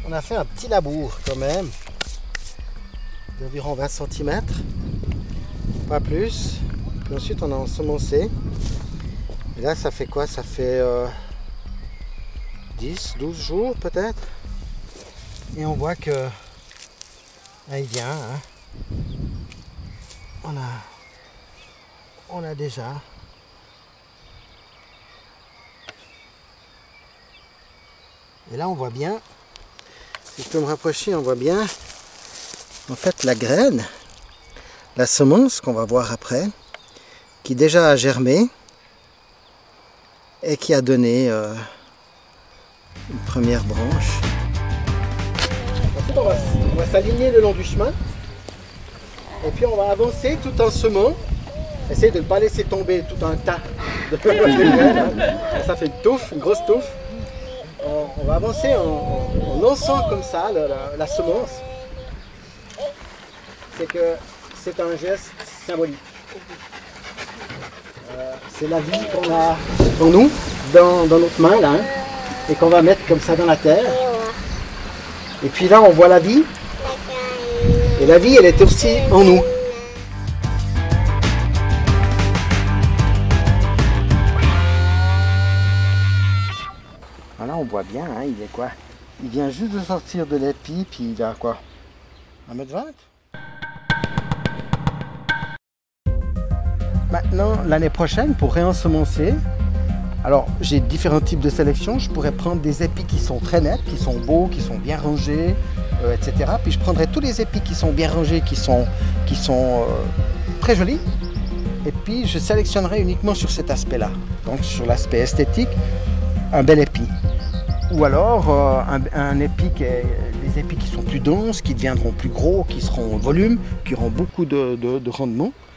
On a fait un petit labour quand même, d'environ 20 cm, pas plus. Puis ensuite on a ensemencé. Et là ça fait quoi? Ça fait 10, 12 jours peut-être. Et on voit que là, il vient. Hein. On a déjà. Et là on voit bien. Si je peux me rapprocher, on voit bien en fait la graine, la semence qu'on va voir après, qui déjà a germé et qui a donné une première branche. Ensuite on va s'aligner le long du chemin et puis on va avancer tout en semant. Essayez de ne pas laisser tomber tout un tas de graines. Ça fait une touffe, une grosse touffe. On va avancer en lançant comme ça la semence. C'est que c'est un geste symbolique. C'est la vie qu'on a en nous, dans notre main là, hein, et qu'on va mettre comme ça dans la terre. Et puis là on voit la vie. Et la vie elle est aussi en nous. Là on voit bien, hein, il est quoi? Il vient juste de sortir de l'épi, puis il a quoi? 1,20 m? Maintenant, l'année prochaine, pour réensemencer, alors j'ai différents types de sélection. Je pourrais prendre des épis qui sont très nets, qui sont beaux, qui sont bien rangés, etc. Puis je prendrais tous les épis qui sont bien rangés, qui sont très jolis. Et puis je sélectionnerai uniquement sur cet aspect-là, donc sur l'aspect esthétique, un bel épi. Ou alors un épi des épis qui sont plus denses, qui deviendront plus gros, qui seront en volume, qui auront beaucoup de rendement.